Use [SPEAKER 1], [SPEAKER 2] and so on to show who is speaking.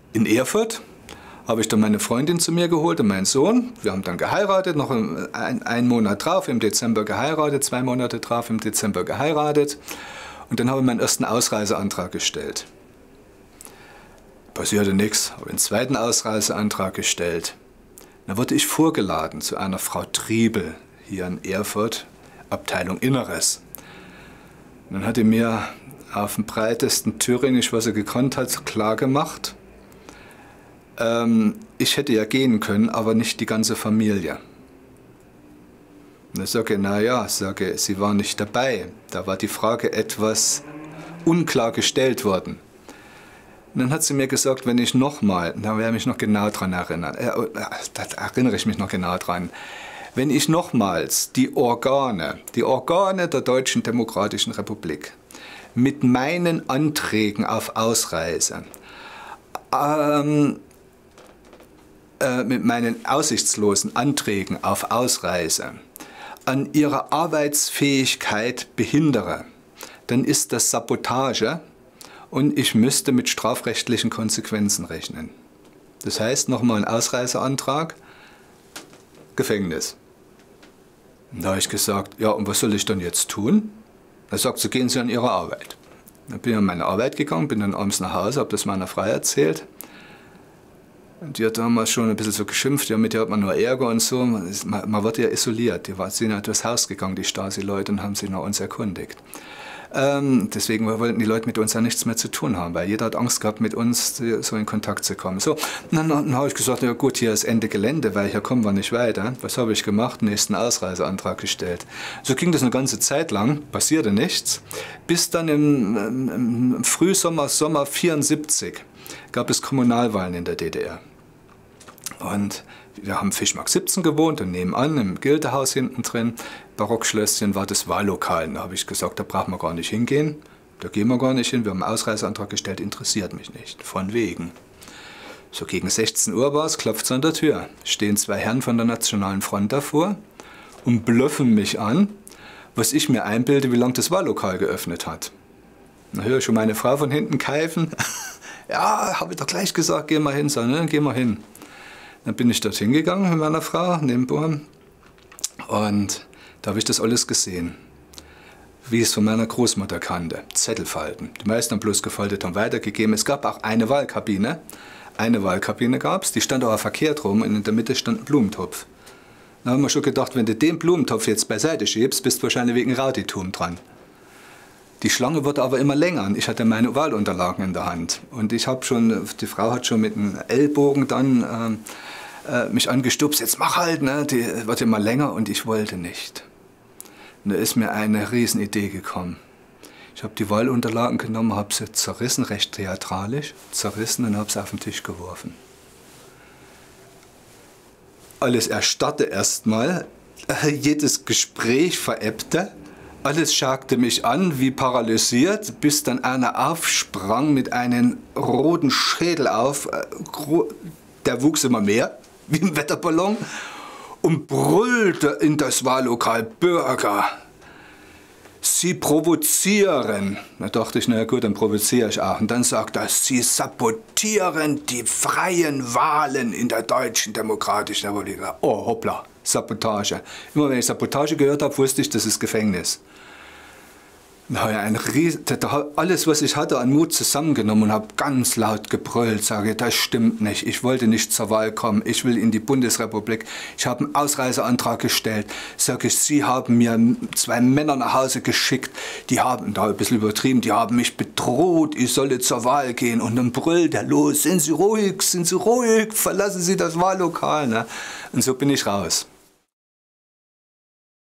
[SPEAKER 1] In Erfurt habe ich dann meine Freundin zu mir geholt und meinen Sohn. Wir haben dann geheiratet, noch einen Monat drauf, im Dezember geheiratet, 2 Monate drauf, im Dezember geheiratet. Und dann habe ich meinen ersten Ausreiseantrag gestellt. Passierte nichts, habe einen zweiten Ausreiseantrag gestellt. Dann wurde ich vorgeladen zu einer Frau Triebel hier in Erfurt, Abteilung Inneres. Und dann hat die mir auf dem breitesten Thüringisch, was sie gekonnt hat, klargemacht, ich hätte ja gehen können, aber nicht die ganze Familie. Und dann sage ich, naja, sie war nicht dabei. Da war die Frage etwas unklar gestellt worden. Und dann hat sie mir gesagt, wenn ich nochmal, da werde ich mich noch genau dran erinnern, da erinnere ich mich noch genau dran, wenn ich nochmals die Organe der Deutschen Demokratischen Republik mit meinen Anträgen auf Ausreise, mit meinen aussichtslosen Anträgen auf Ausreise an ihrer Arbeitsfähigkeit behindere, dann ist das Sabotage und ich müsste mit strafrechtlichen Konsequenzen rechnen. Das heißt, nochmal ein Ausreiseantrag, Gefängnis. Und da habe ich gesagt, ja, und was soll ich dann jetzt tun? Da sagt sie, gehen Sie an Ihre Arbeit. Dann bin ich an meine Arbeit gegangen, bin dann abends nach Hause, habe das meiner Frau erzählt. Und die hat damals schon ein bisschen so geschimpft, ja, mit der hat man nur Ärger und so. Man wird ja isoliert. Die sind ja durchs Haus gegangen, die Stasi-Leute, und haben sich nach uns erkundigt. Deswegen wollten die Leute mit uns ja nichts mehr zu tun haben, weil jeder hat Angst gehabt, mit uns so in Kontakt zu kommen. So, und dann habe ich gesagt, ja gut, hier ist Ende Gelände, weil hier kommen wir nicht weiter. Was habe ich gemacht? Nächsten Ausreiseantrag gestellt. So ging das eine ganze Zeit lang, passierte nichts, bis dann im Frühsommer, Sommer 1974 gab es Kommunalwahlen in der DDR. Und wir haben Fischmarkt 17 gewohnt und nebenan im Gildehaus hinten drin, Barockschlösschen, war das Wahllokal. Da habe ich gesagt, da brauchen wir gar nicht hingehen, da gehen wir gar nicht hin, wir haben einen Ausreiseantrag gestellt, interessiert mich nicht, von wegen. So gegen 16 Uhr war es, klopft es an der Tür, stehen 2 Herren von der Nationalen Front davor und blöffen mich an, was ich mir einbilde, wie lange das Wahllokal geöffnet hat. Da höre ich schon meine Frau von hinten keifen. Ja, habe ich doch gleich gesagt, geh mal hin, so, ne? Geh mal hin. Dann bin ich dorthin gegangen mit meiner Frau, nebenbei, und da habe ich das alles gesehen, wie ich es von meiner Großmutter kannte. Zettelfalten. Die meisten haben bloß gefaltet und weitergegeben. Es gab auch eine Wahlkabine. Eine Wahlkabine gab es, die stand aber verkehrt rum und in der Mitte stand ein Blumentopf. Da haben wir schon gedacht, wenn du den Blumentopf jetzt beiseite schiebst, bist du wahrscheinlich wegen Rauditum dran. Die Schlange wurde aber immer länger und ich hatte meine Wahlunterlagen in der Hand. Und ich habe schon, die Frau hat schon mit dem Ellbogen dann mich angestupst, jetzt mach halt, ne? Die wird immer länger, und ich wollte nicht. Und da ist mir eine Riesenidee gekommen. Ich habe die Wahlunterlagen genommen, habe sie zerrissen, recht theatralisch, zerrissen und habe sie auf den Tisch geworfen. Alles erstarrte erstmal, jedes Gespräch verebbte. Alles schakte mich an, wie paralysiert, bis dann einer aufsprang mit einem roten Schädel auf. Der wuchs immer mehr, wie ein Wetterballon, und brüllte in das Wahllokal: Bürger, Sie provozieren. Da dachte ich, na gut, dann provoziere ich auch. Und dann sagt er, Sie sabotieren die freien Wahlen in der Deutschen Demokratischen Republik. Oh, hoppla, Sabotage. Immer wenn ich Sabotage gehört habe, wusste ich, das ist Gefängnis. Da habe alles, was ich hatte, an Mut zusammengenommen und habe ganz laut gebrüllt, sage, das stimmt nicht, ich wollte nicht zur Wahl kommen, ich will in die Bundesrepublik, ich habe einen Ausreiseantrag gestellt, sage ich, Sie haben mir 2 Männer nach Hause geschickt, die haben, da ein bisschen übertrieben, die haben mich bedroht, ich solle zur Wahl gehen, und dann brüllt er los, sind Sie ruhig, verlassen Sie das Wahllokal, ne? Und so bin ich raus.